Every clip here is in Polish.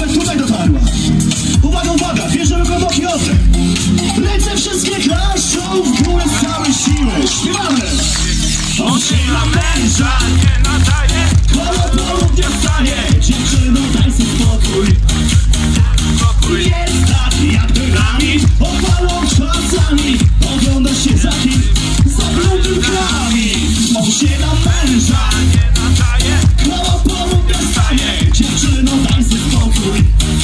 aż tutaj dotarła. Uwaga, uwaga, bierzemy głęboki oddech. Ręce wszystkie klaszczą w górę z całej siły. Śpiewamy. On się na męża nie nadaje, koło południa wstaje. Dziewczyno, daj sobie spokój. Jest tak jak dynamit, opalą czasami. Ogląda się za kim, za bludykami. On się na męża nie nadaje, koło południa wstaje. Dziewczyno, daj sobie spokój.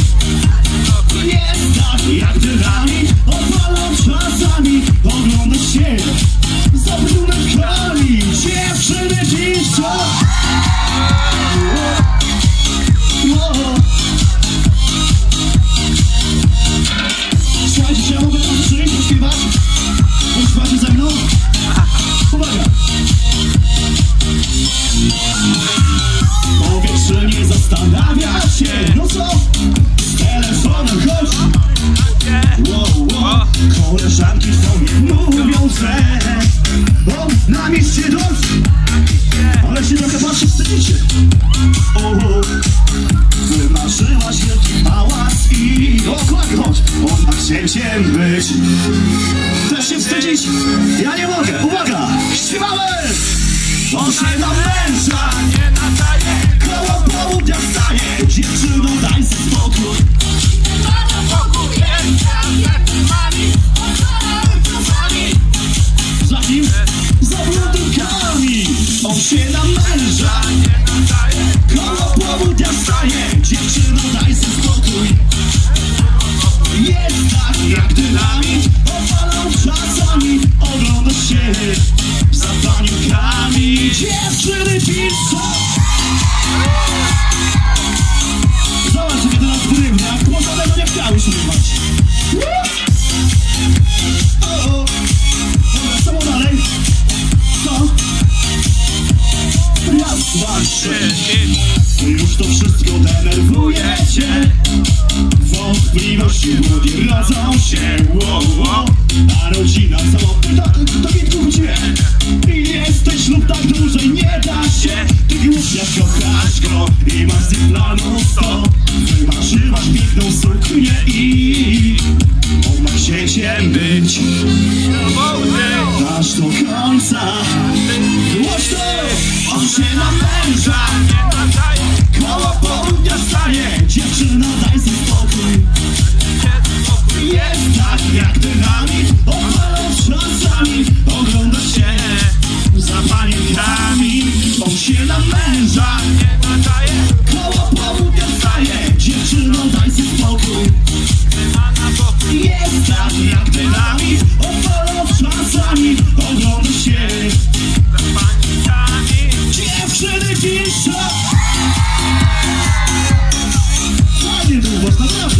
Jest tak jak dynamit, opalą czasami. Ogląda się za bruneczkami. Dziewczyny piszczą. Słuchajcie, czy ja mogę tam przyjść i śpiewać? Śpiewacie ze mną? Uwaga! Powiedz, czy nie zastanawia się, no co? Z telefonem chodź. Koleżanki twoje mówią, że na mieście dość. Ale się trochę patrzy, wstydzicie. Wymarzyłaś wielki hałas i okład, chodź. On ma księciem być. Chcesz się wstydzić? Ja nie mogę. Uwaga! Śpiewamy! On się na męża nie nadaje, koło południa wstaje. Dziewczyno, daj sobie spokój. Za kim? Za bludykami. On się na męża nie nadaje, koło południa wstaje. Dziewczyno, daj sobie spokój. Jest tak jak dynamit, opalą czasami. Ogląda się za paniunkami. Dziewczyny piszą. Zobacz, jakie to nas drywna. Może tego nie chciały śpiewać. Dobra, co było dalej? Co? Raz, dwa, trzy. Już to wszystko denerwuje cię. Wątpliwości młodzi rodzą się. A rodzina samotna do witków gdzie? I jesteś lub tak dłużej nie da się. Ty głupia kochasz go i masz z nim planów 100. Wymarzyłaś piękną suknię i on ma księciem być. Aż do końca. Głośno! On się na męża nie nadaje, koło południa wstaje. Dziewczyno, daj sobie spokój. Jest tak jak dynamit, opalą czasami. Ogląda się za panienkami. On się na męża nie nadaje, koło południa wstaje. Dziewczyno, daj sobie spokój. Jest tak jak dynamit, opalą czasami. Ogląda się za panienkami. Dziewczyny piszą. Ładnie to było, naprawdę.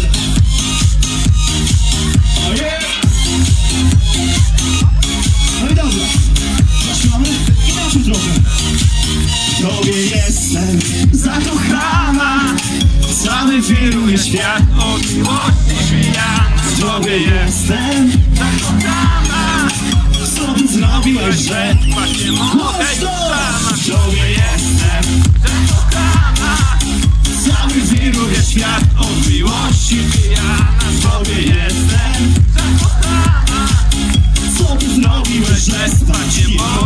No i dobra, zaśpiewamy inaczej trochę. W tobie jestem zakochana, cały wiruje świat od miłości pijana. W tobie jestem zakochana, co ty zrobiłeś, że właśnie mogę sama. W tobie jestem zakochana, cały wiruje świat od miłości pijana. W tobie jestem zakochana, co ty zrobiłeś, że spać nie mogę.